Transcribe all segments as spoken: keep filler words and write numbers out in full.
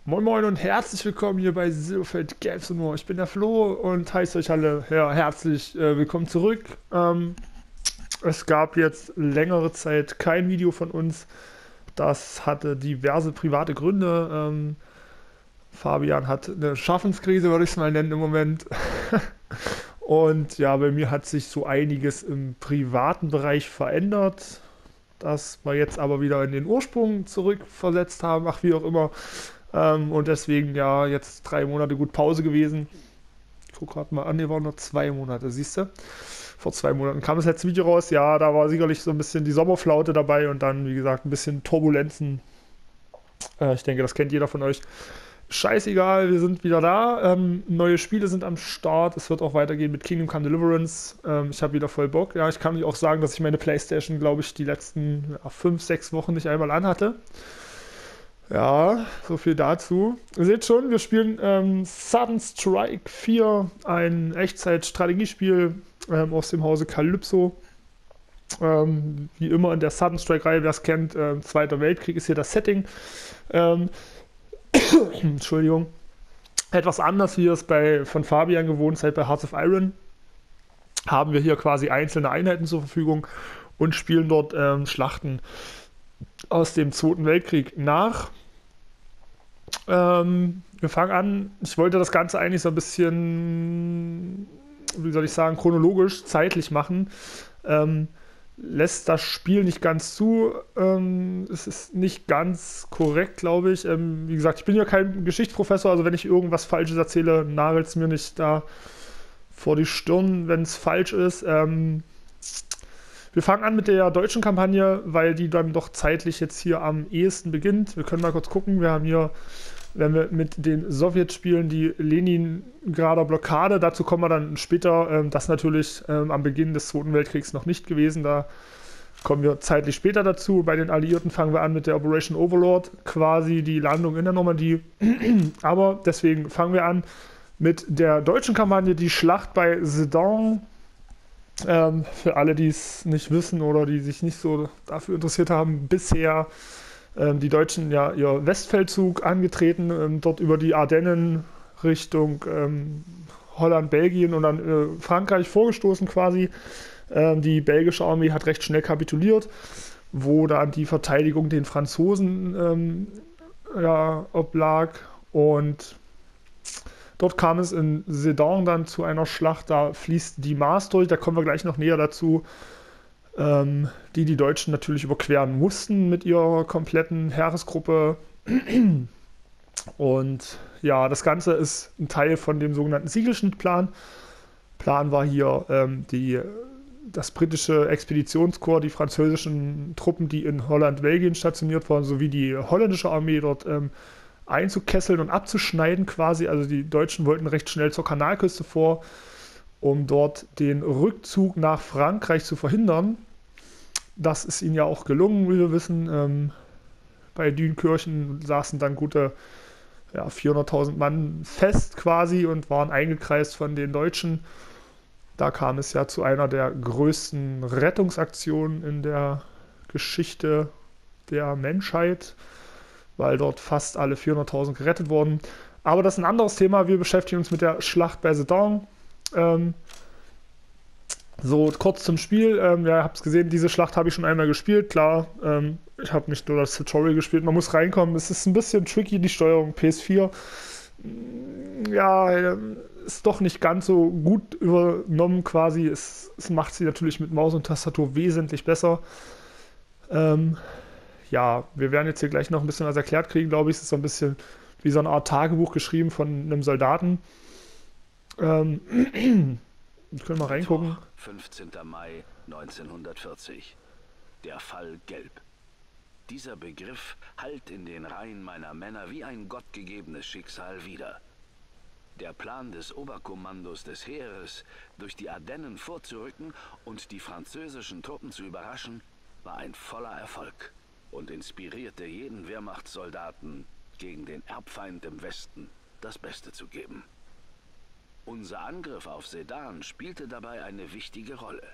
Moin Moin und herzlich willkommen hier bei Silberfeld Games und More. Ich bin der Flo und heiße euch alle ja, herzlich äh, willkommen zurück. Ähm, es gab jetzt längere Zeit kein Video von uns. Das hatte diverse private Gründe. Ähm, Fabian hat eine Schaffenskrise, würde ich es mal nennen im Moment. Und ja, bei mir hat sich so einiges im privaten Bereich verändert, das wir jetzt aber wieder in den Ursprung zurückversetzt haben, ach wie auch immer. Ähm, und deswegen ja jetzt drei Monate gut Pause gewesen. Ich gucke gerade mal an, hier waren nur zwei Monate, siehst du? Vor zwei Monaten kam das letzte Video raus. Ja, da war sicherlich so ein bisschen die Sommerflaute dabei und dann, wie gesagt, ein bisschen Turbulenzen. Äh, ich denke, das kennt jeder von euch. Scheißegal, wir sind wieder da. Ähm, neue Spiele sind am Start. Es wird auch weitergehen mit Kingdom Come Deliverance. Ähm, ich habe wieder voll Bock. Ja, ich kann euch auch sagen, dass ich meine PlayStation, glaube ich, die letzten ja, fünf, sechs Wochen nicht einmal anhatte. Ja, so viel dazu. Ihr seht schon, wir spielen ähm, Sudden Strike vier, ein Echtzeit-Strategiespiel ähm, aus dem Hause Calypso. Ähm, wie immer in der Sudden Strike-Reihe, wer es kennt, ähm, Zweiter Weltkrieg ist hier das Setting. Ähm, Entschuldigung. Etwas anders, wie ihr es bei, von Fabian gewohnt seid bei Hearts of Iron, haben wir hier quasi einzelne Einheiten zur Verfügung und spielen dort ähm, Schlachten aus dem Zweiten Weltkrieg nach. Ähm, wir fangen an. Ich wollte das Ganze eigentlich so ein bisschen, wie soll ich sagen, chronologisch, zeitlich machen. Ähm, lässt das Spiel nicht ganz zu. Ähm, es ist nicht ganz korrekt, glaube ich. Ähm, wie gesagt, ich bin ja kein Geschichtsprofessor, also wenn ich irgendwas Falsches erzähle, nagelt es mir nicht da vor die Stirn, wenn es falsch ist. Ähm, wir fangen an mit der deutschen Kampagne, weil die dann doch zeitlich jetzt hier am ehesten beginnt. Wir können mal kurz gucken. Wir haben hier, wenn wir mit den Sowjets spielen, die Leningrader Blockade. Dazu kommen wir dann später. Ähm, das natürlich ähm, am Beginn des Zweiten Weltkriegs noch nicht gewesen. Da kommen wir zeitlich später dazu. Bei den Alliierten fangen wir an mit der Operation Overlord, quasi die Landung in der Normandie. Aber deswegen fangen wir an mit der deutschen Kampagne, die Schlacht bei Sedan. Ähm, für alle, die es nicht wissen oder die sich nicht so dafür interessiert haben, bisher ähm, die Deutschen ja ihr Westfeldzug angetreten, ähm, dort über die Ardennen Richtung ähm, Holland, Belgien und dann äh, Frankreich vorgestoßen quasi. Ähm, die belgische Armee hat recht schnell kapituliert, wo dann die Verteidigung den Franzosen ähm, ja, oblag und dort kam es in Sedan dann zu einer Schlacht, da fließt die Maas durch, da kommen wir gleich noch näher dazu, ähm, die die Deutschen natürlich überqueren mussten mit ihrer kompletten Heeresgruppe. Und ja, das Ganze ist ein Teil von dem sogenannten Siegelschnittplan. Plan war hier ähm, die, das britische Expeditionskorps, die französischen Truppen, die in Holland, Belgien stationiert waren, sowie die holländische Armee dort ähm, einzukesseln und abzuschneiden quasi. Also die Deutschen wollten recht schnell zur Kanalküste vor, um dort den Rückzug nach Frankreich zu verhindern. Das ist ihnen ja auch gelungen, wie wir wissen. Ähm, bei Dünkirchen saßen dann gute ja, vierhunderttausend Mann fest quasi und waren eingekreist von den Deutschen. Da kam es ja zu einer der größten Rettungsaktionen in der Geschichte der Menschheit, weil dort fast alle vierhunderttausend gerettet wurden. Aber das ist ein anderes Thema. Wir beschäftigen uns mit der Schlacht bei Sedan. Ähm, so kurz zum Spiel. Ähm, ja, ihr habt es gesehen, diese Schlacht habe ich schon einmal gespielt. Klar, ähm, ich habe nicht nur das Tutorial gespielt. Man muss reinkommen. Es ist ein bisschen tricky, die Steuerung. P S vier ja, ist doch nicht ganz so gut übernommen quasi. Es, es macht sie natürlich mit Maus und Tastatur wesentlich besser. Ähm, ja, wir werden jetzt hier gleich noch ein bisschen was erklärt kriegen, glaube ich. Es ist so ein bisschen wie so eine Art Tagebuch geschrieben von einem Soldaten. Ähm, wir können mal reingucken. fünfzehnter Mai neunzehnhundertvierzig. Der Fall Gelb. Dieser Begriff hallt in den Reihen meiner Männer wie ein gottgegebenes Schicksal wider. Der Plan des Oberkommandos des Heeres, durch die Ardennen vorzurücken und die französischen Truppen zu überraschen, war ein voller Erfolg und inspirierte jeden Wehrmachtssoldaten, gegen den Erbfeind im Westen das Beste zu geben. Unser Angriff auf Sedan spielte dabei eine wichtige Rolle.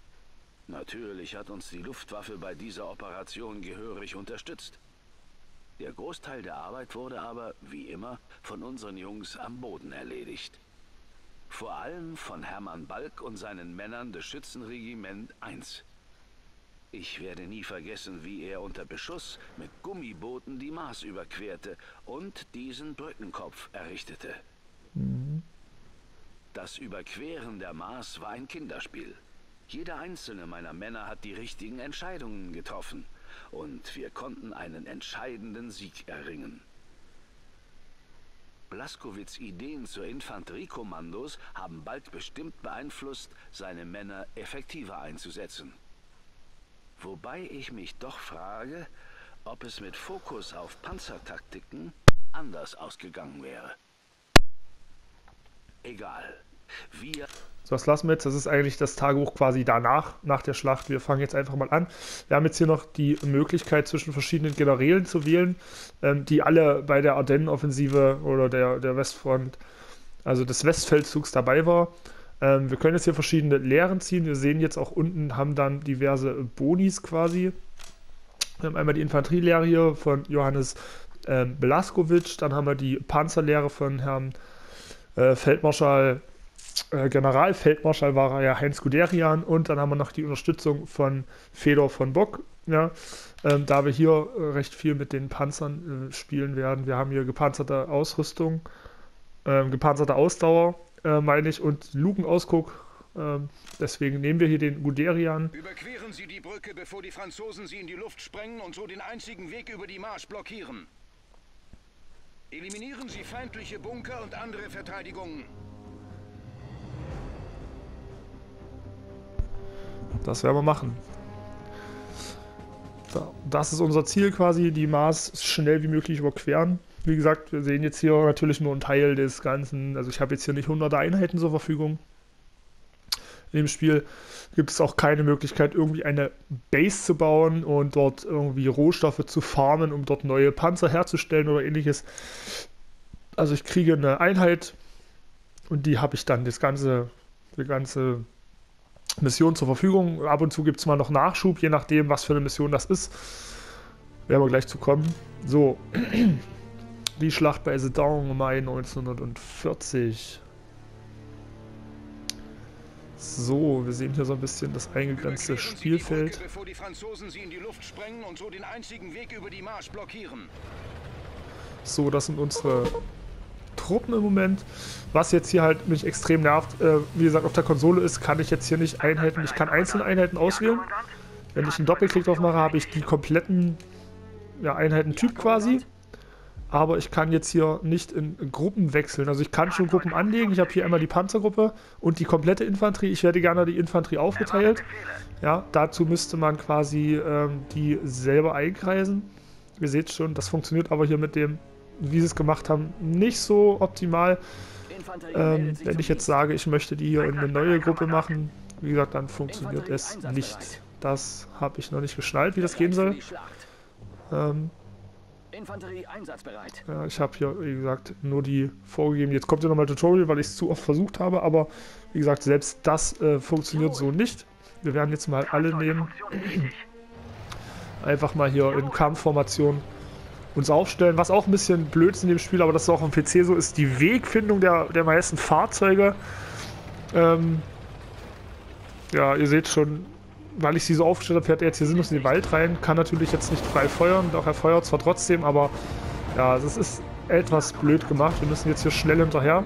Natürlich hat uns die Luftwaffe bei dieser Operation gehörig unterstützt. Der Großteil der Arbeit wurde aber, wie immer, von unseren Jungs am Boden erledigt. Vor allem von Hermann Balk und seinen Männern des Schützenregiment eins. Ich werde nie vergessen, wie er unter Beschuss mit Gummibooten die Maas überquerte und diesen Brückenkopf errichtete. Mhm. Das Überqueren der Maas war ein Kinderspiel. Jeder einzelne meiner Männer hat die richtigen Entscheidungen getroffen und wir konnten einen entscheidenden Sieg erringen. Blaskowitz' Ideen zur Infanteriekommandos haben bald bestimmt beeinflusst, seine Männer effektiver einzusetzen. Wobei ich mich doch frage, ob es mit Fokus auf Panzertaktiken anders ausgegangen wäre. Egal. Wir... So, was lassen wir jetzt? Das ist eigentlich das Tagebuch quasi danach, nach der Schlacht. Wir fangen jetzt einfach mal an. Wir haben jetzt hier noch die Möglichkeit, zwischen verschiedenen Generälen zu wählen, ähm, die alle bei der Ardennenoffensive oder der, der Westfront, also des Westfeldzugs dabei war. Ähm, wir können jetzt hier verschiedene Lehren ziehen. Wir sehen jetzt auch unten, haben dann diverse Bonis quasi. Wir haben einmal die Infanterielehre hier von Johannes ähm, Blaskowitz. Dann haben wir die Panzerlehre von Herrn äh, Feldmarschall Äh, Generalfeldmarschall war er ja Heinz Guderian, und dann haben wir noch die Unterstützung von Fedor von Bock, ja, ähm, da wir hier äh, recht viel mit den Panzern äh, spielen werden. Wir haben hier gepanzerte Ausrüstung, äh, gepanzerte Ausdauer, äh, meine ich, und Lukenausguck, äh, deswegen nehmen wir hier den Guderian. Überqueren Sie die Brücke, bevor die Franzosen sie in die Luft sprengen und so den einzigen Weg über die Marsch blockieren. Eliminieren Sie feindliche Bunker und andere Verteidigungen. Das werden wir machen. So, das ist unser Ziel quasi, die Maas schnell wie möglich überqueren. Wie gesagt, wir sehen jetzt hier natürlich nur einen Teil des Ganzen. Also ich habe jetzt hier nicht hunderte Einheiten zur Verfügung. In dem Spiel gibt es auch keine Möglichkeit, irgendwie eine Base zu bauen und dort irgendwie Rohstoffe zu farmen, um dort neue Panzer herzustellen oder ähnliches. Also ich kriege eine Einheit und die habe ich dann das ganze, die ganze Mission zur Verfügung. Ab und zu gibt es mal noch Nachschub, je nachdem, was für eine Mission das ist. Werden wir gleich zu kommen. So, die Schlacht bei Sedan im Mai neunzehnhundertvierzig. So, wir sehen hier so ein bisschen das eingegrenzte Spielfeld. Brücke, bevor die Franzosen sie in die Luft sprengen und so den einzigen Weg über die Marsch blockieren. So, das sind unsere Truppen im Moment. Was jetzt hier halt mich extrem nervt, äh, wie gesagt, auf der Konsole ist, kann ich jetzt hier nicht Einheiten, ich kann einzelne Einheiten auswählen. Wenn ich einen Doppelklick drauf mache, habe ich die kompletten ja, Einheitentyp quasi. Aber ich kann jetzt hier nicht in Gruppen wechseln. Also ich kann schon Gruppen anlegen. Ich habe hier einmal die Panzergruppe und die komplette Infanterie. Ich werde gerne die Infanterie aufgeteilt. Ja, dazu müsste man quasi ähm, die selber einkreisen. Ihr seht schon, das funktioniert aber hier mit dem, wie sie es gemacht haben, nicht so optimal. Ähm, wenn ich jetzt sage, ich möchte die hier in eine neue Gruppe machen, wie gesagt, dann funktioniert es nicht. Das habe ich noch nicht geschnallt, wie das gehen soll. Ähm, Infanterie einsatzbereit. ja, ich habe hier, wie gesagt, nur die vorgegeben. Jetzt kommt ja nochmal Tutorial, weil ich es zu oft versucht habe, aber wie gesagt, selbst das äh, funktioniert so nicht. Wir werden jetzt mal alle nehmen. Einfach mal hier in Kampfformation uns aufstellen. Was auch ein bisschen blöd ist in dem Spiel, aber das ist auch am P C so, ist die Wegfindung der, der meisten Fahrzeuge. Ähm, ja, ihr seht schon, weil ich sie so aufgestellt habe, fährt er jetzt hier sinnlos in den Wald rein. Kann natürlich jetzt nicht frei feuern, doch er feuert zwar trotzdem, aber ja, das ist etwas blöd gemacht. Wir müssen jetzt hier schnell hinterher.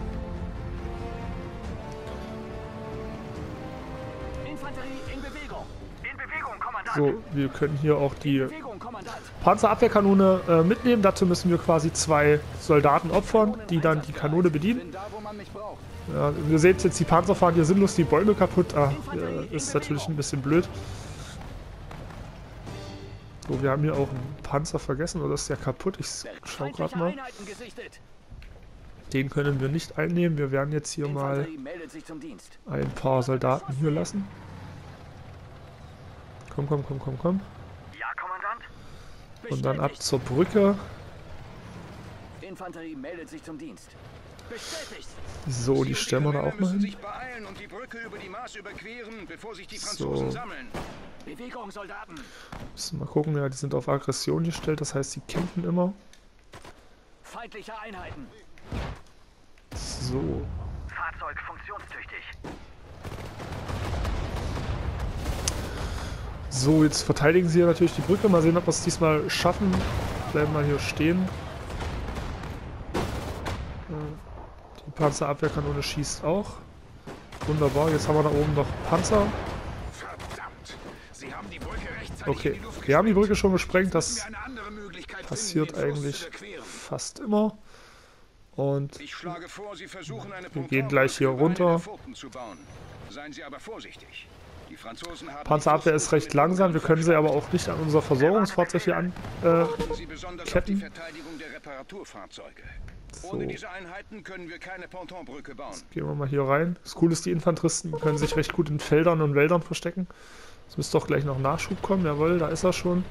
Infanterie in Bewegung. In Bewegung, Kommandant. So, wir können hier auch die Bewegung, Kommandant. Panzerabwehrkanone äh, mitnehmen. Dazu müssen wir quasi zwei Soldaten opfern, die dann die Kanone bedienen. Bin da, wo man mich braucht. Ja, ihr seht jetzt, die Panzer fahren hier sinnlos die Bäume kaputt. Ah, äh, ist natürlich ein bisschen blöd. So, wir haben hier auch einen Panzer vergessen, oder ist der kaputt? Ich schau gerade mal. Einheiten gesichtet. Den können wir nicht einnehmen. Wir werden jetzt hier mal Infanterie meldet sich zum Dienst. ein paar Soldaten hier lassen. Komm, komm, komm, komm, komm. Ja, Kommandant. Und dann ab zur Brücke. Infanterie meldet sich zum Dienst. Bestätigt. So, die stellen wir da auch mal müssen hin. sich beeilen und die Brücke über die Marsch überqueren, bevor sich die So. Franzosen sammeln. Bewegung, Soldaten! Müssen wir mal gucken, ja, die sind auf Aggression gestellt, das heißt, sie kämpfen immer. Feindliche Einheiten! So. Fahrzeug funktionstüchtig. So, jetzt verteidigen sie ja natürlich die Brücke. Mal sehen, ob wir es diesmal schaffen. Bleiben mal hier stehen. Die Panzerabwehrkanone schießt auch. Wunderbar, jetzt haben wir da oben noch Panzer. Verdammt! Sie haben die Brücke rechtzeitig Okay, in die Luft wir haben die gesprengt. Brücke schon gesprengt. Müssen Das wir eine andere Möglichkeit passiert finden, den Fluss eigentlich zu überqueren. fast immer. Und Ich schlage vor, Sie versuchen eine wir gehen gleich hier Pontonbrücke über eine runter. der Furten zu bauen. Seien Sie aber vorsichtig. Die Franzosen haben Panzerabwehr ist recht langsam. Wir können sie aber auch nicht an unser Versorgungsfahrzeug hier an. Äh, Achten Sie besonders auf die Ketten. Verteidigung der Reparaturfahrzeuge. So. Ohne diese Einheiten können wir keine Pontonbrücke bauen. Gehen wir mal hier rein. Das Coole ist, die Infanteristen können sich recht gut in Feldern und Wäldern verstecken. Es müsste doch gleich noch Nachschub kommen. Jawohl, da ist er schon.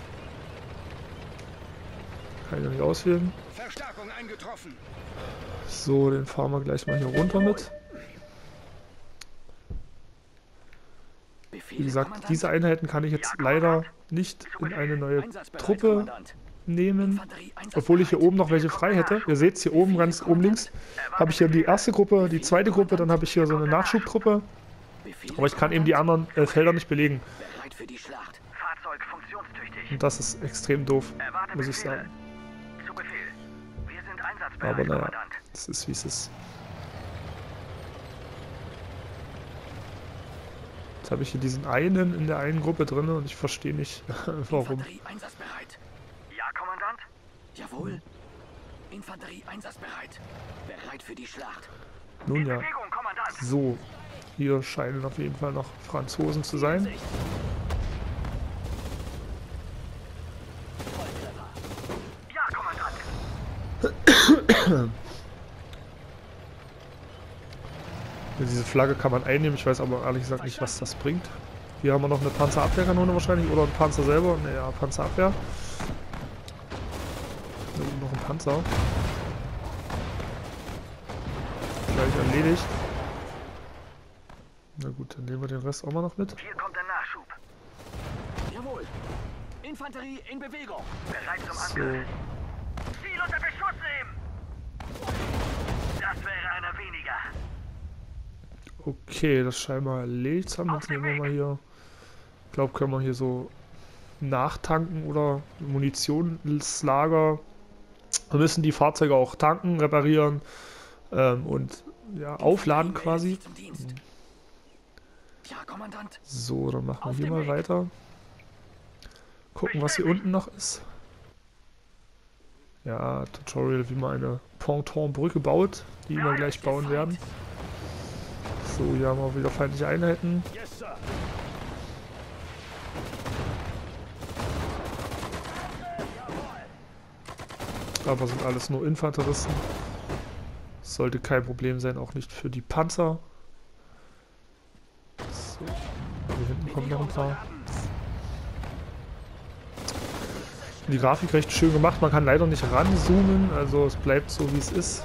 Kann ich noch nicht auswählen. Verstärkung eingetroffen. So, den fahren wir gleich mal hier runter mit. Wie gesagt, diese Einheiten kann ich jetzt leider nicht in eine neue Truppe nehmen, obwohl ich hier oben noch welche frei hätte. Ihr seht es hier oben, ganz oben links, habe ich hier die erste Gruppe, die zweite Gruppe, dann habe ich hier so eine Nachschubtruppe. Aber ich kann eben die anderen äh, Felder nicht belegen. Bereit für die Schlacht. Fahrzeug funktionstüchtig. Und das ist extrem doof, Erwarte muss ich Befehle. sagen. Zu Befehl. Wir sind einsatzbereit, Aber naja, Kommandant. es ist wie es ist. Jetzt habe ich hier diesen einen in der einen Gruppe drin und ich verstehe nicht, warum. Infanterie einsatzbereit. Ja, Kommandant? Jawohl. Infanterie einsatzbereit. Bereit für die Schlacht. Nun ja, Bewegung, Kommandant. so. Hier scheinen auf jeden Fall noch Franzosen zu sein. Sicht. Volltreffer. Ja, Kommandant. Diese Flagge kann man einnehmen, ich weiß aber ehrlich gesagt nicht, was das bringt. Hier haben wir noch eine Panzerabwehrkanone wahrscheinlich, oder ein Panzer selber. Naja, Panzerabwehr. Da oben noch ein Panzer. Gleich erledigt. Na gut, dann nehmen wir den Rest auch mal noch mit. Hier kommt der Nachschub. Jawohl. Infanterie in Bewegung. Bereit zum So, Angriff. Ziel unter Beschuss nehmen. Das wäre einer weniger. okay, das scheinbar erledigt zu haben. Jetzt nehmen wir mal hier. Ich glaube, können wir hier so nachtanken oder Munitionslager. Wir müssen die Fahrzeuge auch tanken, reparieren ähm, und ja, aufladen quasi. Zum Dienst. Ja, Kommandant. So, dann machen wir Auf hier dem mal Weg. weiter. Gucken, was hier unten noch ist. Ja, Tutorial, wie man eine Pontonbrücke baut, die wir gleich bauen werden. So, hier haben wir wieder feindliche Einheiten. Yes, Sir. Aber sind alles nur Infanteristen. Sollte kein Problem sein, auch nicht für die Panzer. So, hier hinten kommen noch ein paar. Die Grafik recht schön gemacht. Man kann leider nicht ranzoomen, also es bleibt so wie es ist.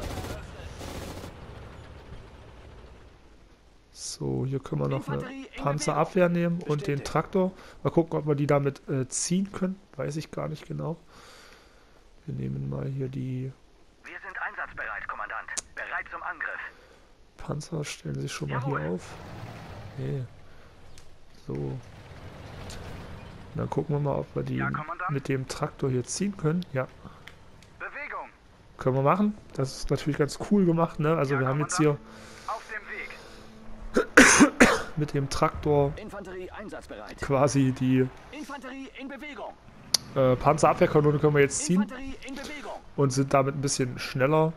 So, hier können wir noch eine Panzerabwehr nehmen und den Traktor. Mal gucken, ob wir die damit äh, ziehen können. Weiß ich gar nicht genau. Wir nehmen mal hier die Wir sind einsatzbereit, Kommandant. Bereit zum Angriff. Panzer, stellen sich schon mal hier auf. Nee. So. Und dann gucken wir mal, ob wir die Ja, Kommandant. mit dem Traktor hier ziehen können. Ja, Bewegung. können wir machen. Das ist natürlich ganz cool gemacht, ne? Also Ja, wir haben jetzt hier Auf dem Weg. mit dem Traktor Infanterie einsatzbereit. quasi die Infanterie in Bewegung. äh, Panzerabwehrkanone können wir jetzt ziehen Infanterie in Bewegung. und sind damit ein bisschen schneller.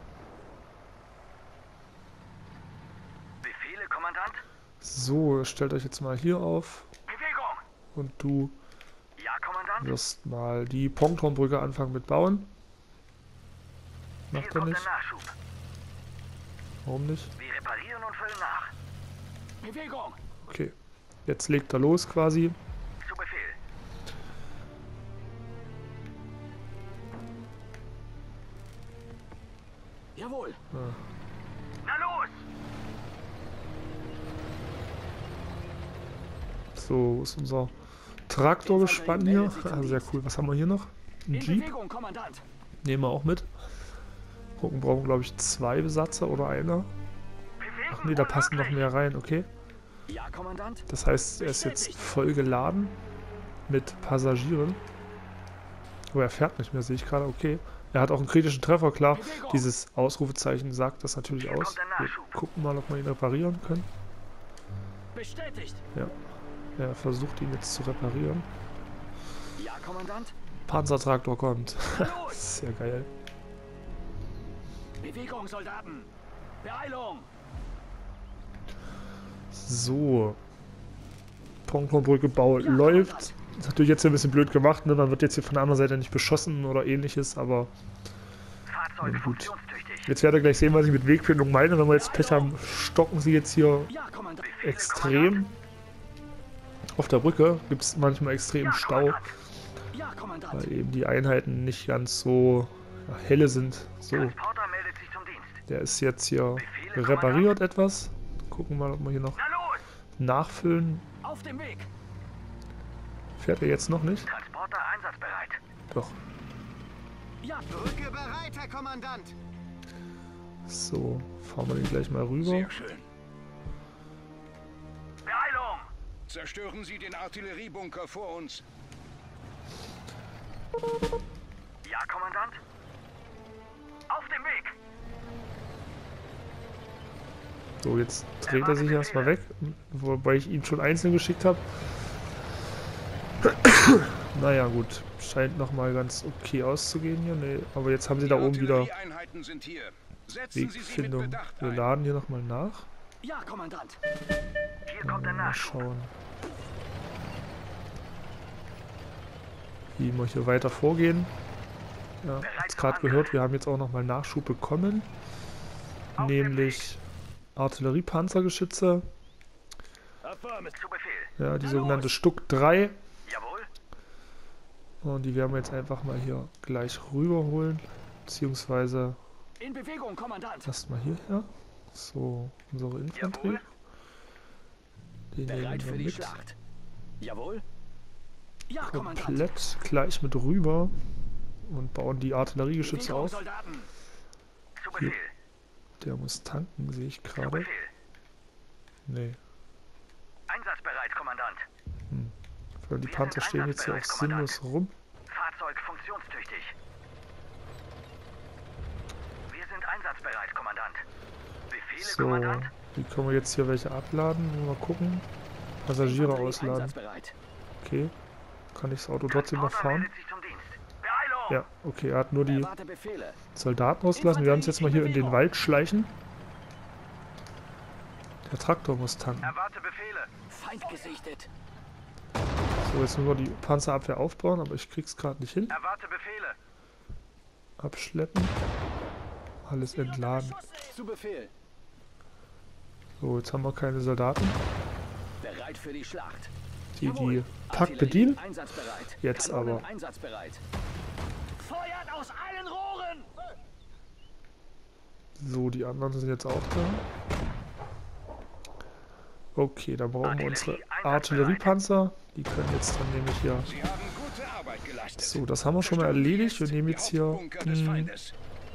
Befehle, Kommandant. So, stellt euch jetzt mal hier auf Bewegung. und du Ja, Kommandant. wirst mal die Pontonbrücke anfangen mit bauen. Hier Macht er kommt nicht? der Nachschub. Warum nicht? Wir reparieren und füllen nach. Bewegung. Okay, jetzt legt er los quasi. Zu Befehl. Jawohl. Ja. Na los. So, wo ist unser Traktorgespann hier. Ah, sehr cool. Was haben wir hier noch? Ein In Jeep. Bewegung, Kommandant. Nehmen wir auch mit. Gucken, brauchen glaube ich zwei Besatzer oder einer. Ach nee, da passen noch mehr rein, okay. Ja, Kommandant. Das heißt, er ist jetzt voll geladen mit Passagieren. Aber er fährt nicht mehr, sehe ich gerade, okay. Er hat auch einen kritischen Treffer, klar. Dieses Ausrufezeichen sagt das natürlich aus. Wir gucken mal, ob wir ihn reparieren können. Bestätigt. Ja, er versucht ihn jetzt zu reparieren. Ja, Kommandant. Panzertraktor kommt. Sehr geil. Bewegung, Soldaten. Beeilung. So. Pontonbrücke Bau läuft. Ist natürlich jetzt hier ein bisschen blöd gemacht, ne? Man wird jetzt hier von der anderen Seite nicht beschossen oder ähnliches, aber Fahrzeug ja, gut. funktionstüchtig. Jetzt werdet ihr gleich sehen, was ich mit Wegfindung meine. Wenn wir jetzt Pech haben, stocken sie jetzt hier Ja, Kommandant. extrem. Auf der Brücke gibt es manchmal extrem Stau, Ja, Kommandant. weil eben die Einheiten nicht ganz so ja, helle sind. So, Transporter meldet sich zum Dienst. der ist jetzt hier repariert etwas. Gucken mal, ob wir hier noch Na los. nachfüllen. Auf dem Weg. Fährt er jetzt noch nicht? Transporter einsatzbereit. Doch. Ja, Brücke bereit, Herr Kommandant. So, fahren wir den gleich mal rüber. Sehr schön. Beeilung. Zerstören Sie den Artilleriebunker vor uns. Ja, Kommandant. Auf dem Weg. So, jetzt dreht er sich erstmal weg, wobei ich ihn schon einzeln geschickt habe. Naja, gut. Scheint nochmal ganz okay auszugehen hier. Nee, aber jetzt haben sie da oben wieder Artillerieeinheiten sind hier. Setzen Sie sie mit Wegfindung. Bedacht Wir ein. laden hier nochmal nach. Ja, Kommandant. Hier kommt der Mal Nachschub. schauen, wie wir hier weiter vorgehen. Ja, jetzt gerade gehört, wir haben jetzt auch nochmal Nachschub bekommen. Nämlich Artilleriepanzergeschütze. Zu Befehl. Ja, die sogenannte Stuck drei. Jawohl. Und die werden wir jetzt einfach mal hier gleich rüberholen. Beziehungsweise In Bewegung, Kommandant. erstmal hierher. So, unsere Infanterie. Jawohl. Den nehmen Bereit wir für die mit. Schlacht. Jawohl. Ja, Kommandant. Komplett gleich mit rüber. Und bauen die Artilleriegeschütze Bewegung, auf. Soldaten. Zu Hier. Befehl. Der muss tanken, sehe ich Zu gerade. Befehl. Nee. Einsatzbereit, Kommandant. Weil die Wir Panzer sind stehen jetzt hier auch einsatzbereit, sinnlos rum. Fahrzeug funktionstüchtig. Wir sind einsatzbereit, Kommandant. Befehle, So, Kommandant. wie können wir jetzt hier welche abladen? Mal gucken. Passagiere Infanterie ausladen. einsatzbereit. Okay. Kann ich das Auto trotzdem noch Transporter fahren? meldet sich zum Dienst. Beeilung. Ja, okay. Er hat nur die Erwarte Befehle. Soldaten ausgelassen. Wir werden uns jetzt mal hier in den Wald schleichen. Der Traktor muss tanken. Erwarte Befehle. Feind gesichtet. So, jetzt müssen wir die Panzerabwehr aufbauen, aber ich krieg's gerade nicht hin. Erwarte Befehle. Abschleppen. Alles entladen. Zu Befehl. So, jetzt haben wir keine Soldaten, Bereit für die Schlacht. die Jawohl. die Pack Artillerie bedienen. Einsatzbereit. Jetzt Kanonen aber. Einsatzbereit. Feuert aus allen Rohren. So, die anderen sind jetzt auch da. Okay, dann brauchen wir unsere Artilleriepanzer. Die können jetzt dann nämlich hier... Sie haben gute Arbeit geleistet. So, das haben wir schon mal erledigt. Wir nehmen jetzt hier Hauptbunker des mh, Feindes.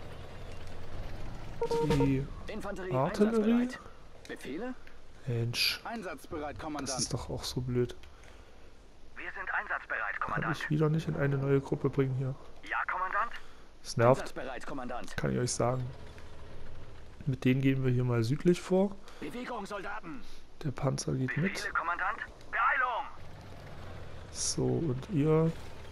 die Infanterie Artillerie. einsatzbereit. Befehle? Mensch, Einsatzbereit, das Kommandant. ist doch auch so blöd. Wir sind einsatzbereit, Kann Kommandant. ich wieder nicht in eine neue Gruppe bringen hier. Ja, Kommandant. Das nervt, Einsatzbereit, Kommandant. kann ich euch sagen. Mit denen gehen wir hier mal südlich vor. Bewegung, Soldaten. Der Panzer geht mit. Befehle, Kommandant. Beeilung. So, und ihr...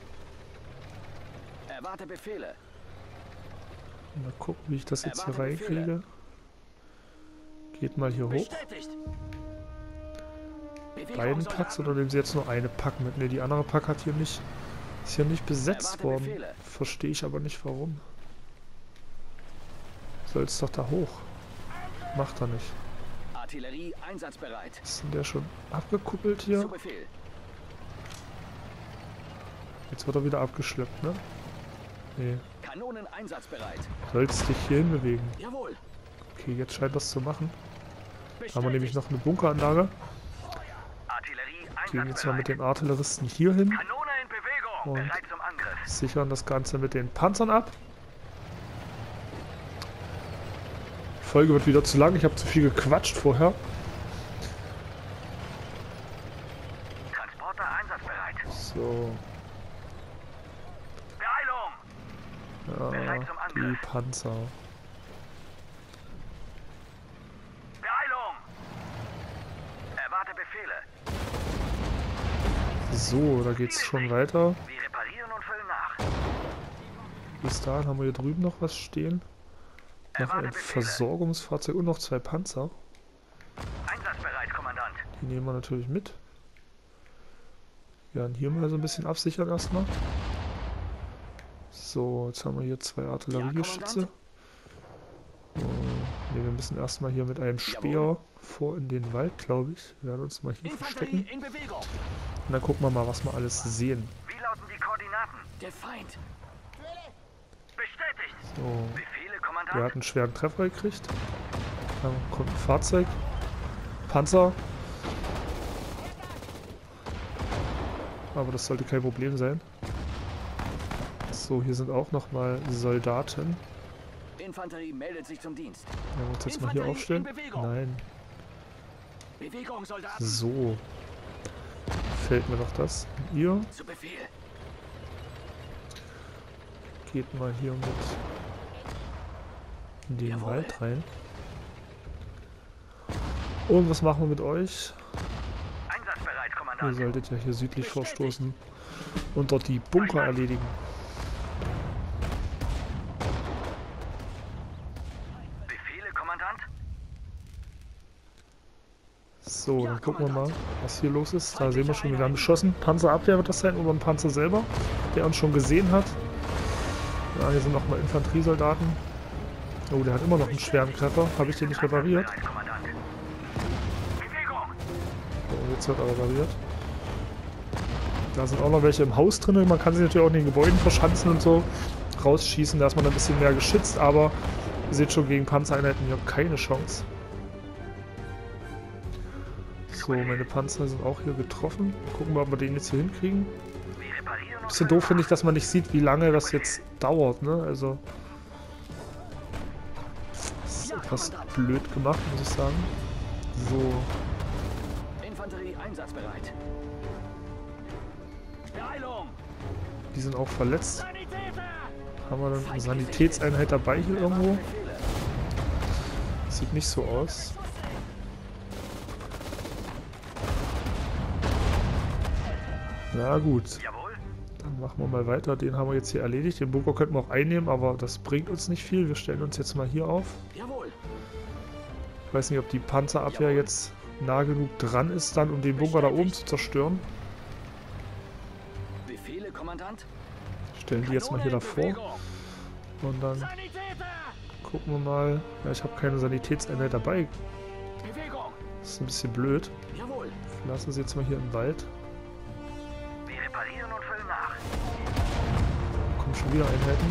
Erwarte Befehle. Mal gucken, wie ich das jetzt hier Erwarte Befehle. reinkriege. Geht mal hier hoch. Bestätigt. Bewegung, Beiden Packs oder nehmen sie jetzt nur eine Pack mit? Ne, die andere Pack hat hier nicht, ist hier nicht besetzt Erwarte worden. Befehle. Verstehe ich aber nicht warum. Soll es doch da hoch. Macht er nicht. Artillerie einsatzbereit. Ist denn der schon abgekuppelt hier? Zu Befehl. Jetzt wird er wieder abgeschleppt, ne? Nee. Kanonen einsatzbereit. Sollst dich hier hinbewegen. Jawohl. Okay, jetzt scheint das zu machen. Da haben wir Bestätigt. nämlich noch eine Bunkeranlage. Artillerie Die gehen jetzt mal mit den Artilleristen hier hin Kanone in Bewegung. und Bereit zum Angriff. sichern das Ganze mit den Panzern ab. Die Folge wird wieder zu lang, ich habe zu viel gequatscht vorher. Transporter einsatzbereit. So, Beeilung. ja, Bereit zum die Angriff. Panzer. Beeilung. Erwarte Befehle. So, da geht's schon weiter. Wir reparieren und füllen nach. Bis dahin haben wir hier drüben noch was stehen. Noch Erwarte ein Befehle. Versorgungsfahrzeug und noch zwei Panzer. Einsatzbereit, Kommandant. Die nehmen wir natürlich mit. Ja, und hier mal so ein bisschen absichern erstmal. So, jetzt haben wir hier zwei Artilleriegeschütze. Oh, ne, wir müssen erstmal hier mit einem Speer vor in den Wald, glaube ich. Wir werden uns mal hier verstecken. Infanterie in Bewegung. Und dann gucken wir mal, was wir alles sehen. Wie lauten die Koordinaten? Der Feind. Bestätigt. So, Befehle, Kommandant. der hat einen schweren Treffer gekriegt. Dann kommt ein Fahrzeug. Panzer. Aber das sollte kein Problem sein. So, hier sind auch nochmal Soldaten. Infanterie meldet sich zum Dienst. Werden wir uns jetzt mal hier Infanterie aufstellen? in Bewegung. Nein. Bewegung, Soldaten. So. Fällt mir doch das. Und ihr Zu Befehl. geht mal hier mit in den Jawohl. Wald rein. Und was machen wir mit euch? Einsatzbereit, Ihr Kommandant. solltet ja hier südlich vorstoßen und dort die Bunker erledigen. Befehle, Kommandant. So, dann gucken wir mal, was hier los ist. Da sehen wir schon, wir haben beschossen. Panzerabwehr wird das sein oder ein Panzer selber, der uns schon gesehen hat. Ja, hier sind nochmal Infanteriesoldaten. Oh, der hat immer noch einen schweren Treffer. Habe ich den nicht repariert? Einsatzbereit, Kommandant. Bewegung. So, jetzt wird er repariert. Da sind auch noch welche im Haus drin. Man kann sich natürlich auch in den Gebäuden verschanzen und so rausschießen. Da ist man ein bisschen mehr geschützt, aber ihr seht schon, gegen Panzereinheiten hier keine Chance. So, meine Panzer sind auch hier getroffen. Gucken wir, ob wir den jetzt hier hinkriegen. Wir reparieren und Bisschen doof finde ich, dass man nicht sieht, wie lange das jetzt dauert, ne? Also. Das ist etwas blöd gemacht, muss ich sagen. So, Infanterie einsatzbereit. Beeilung. die sind auch verletzt. Sanitäter. Haben wir dann eine Sanitätseinheit dabei hier irgendwo? Befehle. Sieht nicht so aus. Na gut, Jawohl. dann machen wir mal weiter. Den haben wir jetzt hier erledigt. Den Bunker könnten wir auch einnehmen, aber das bringt uns nicht viel. Wir stellen uns jetzt mal hier auf. Jawohl. Ich weiß nicht, ob die Panzerabwehr jetzt nah genug dran ist, dann um den Bunker da oben zu zerstören. Befehle, Kommandant. Stellen die jetzt mal hier davor. Und dann Sanitäter. gucken wir mal. Ja, ich habe keine Sanitätseinheit dabei. Bewegung. Das ist ein bisschen blöd. Jawohl. Wir lassen sie jetzt mal hier im Wald. Wir reparieren und füllen nach. Da kommen schon wieder Einheiten.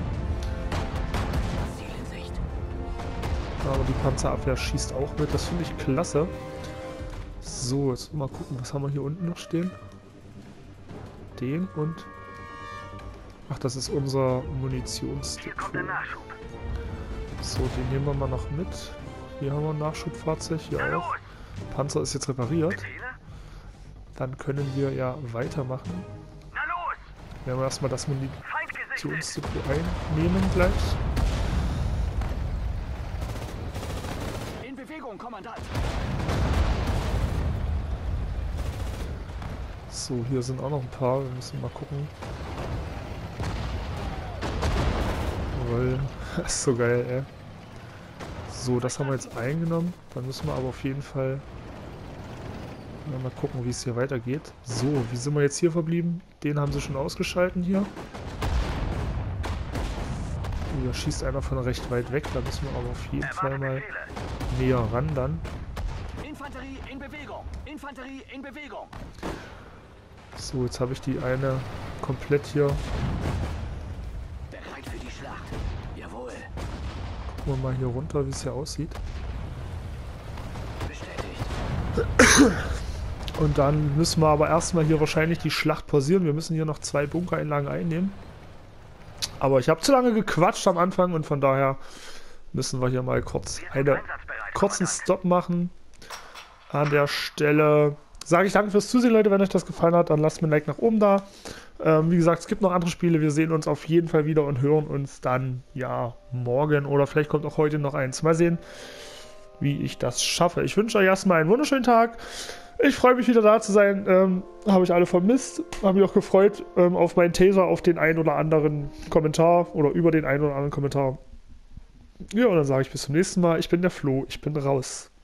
Ziel in Sicht. Aber die Panzerabwehr schießt auch mit. Das finde ich klasse. So, jetzt mal gucken, was haben wir hier unten noch stehen. Den und... Ach, das ist unser Hier kommt der Munitionsdepot. Nachschub. So, den nehmen wir mal noch mit. Hier haben wir ein Nachschubfahrzeug, hier Na auch. los. Panzer ist jetzt repariert. Befehle. Dann können wir ja weitermachen. Na los. Wir werden erstmal das Feind gesichtet. Munitionsdepot einnehmen gleich. In Bewegung, Kommandant. So, hier sind auch noch ein paar. Wir müssen mal gucken. Jawohl, das ist so geil, ey. So, das haben wir jetzt eingenommen. Dann müssen wir aber auf jeden Fall mal gucken, wie es hier weitergeht. So, wie sind wir jetzt hier verblieben? Den haben sie schon ausgeschalten hier. Oh, da schießt einer von recht weit weg. Da müssen wir aber auf jeden Fall Erwarte mal Befehle. näher ran dann. Infanterie in Bewegung. Infanterie in Bewegung. So, jetzt habe ich die eine komplett hier. Bereit für die Schlacht. Jawohl. Gucken wir mal hier runter, wie es hier aussieht. Bestätigt. Und dann müssen wir aber erstmal hier wahrscheinlich die Schlacht pausieren. Wir müssen hier noch zwei Bunkereinlagen einnehmen. Aber ich habe zu lange gequatscht am Anfang und von daher müssen wir hier mal kurz einen kurzen Stop machen. An der Stelle sage ich danke fürs Zusehen, Leute. Wenn euch das gefallen hat, dann lasst mir ein Like nach oben da. Ähm, wie gesagt, es gibt noch andere Spiele. Wir sehen uns auf jeden Fall wieder und hören uns dann, ja, morgen oder vielleicht kommt auch heute noch eins. Mal sehen, wie ich das schaffe. Ich wünsche euch erstmal einen wunderschönen Tag. Ich freue mich wieder da zu sein. Ähm, habe ich alle vermisst. Habe mich auch gefreut ähm, auf meinen Taser, auf den einen oder anderen Kommentar oder über den einen oder anderen Kommentar. Ja, und dann sage ich bis zum nächsten Mal. Ich bin der Flo. Ich bin raus.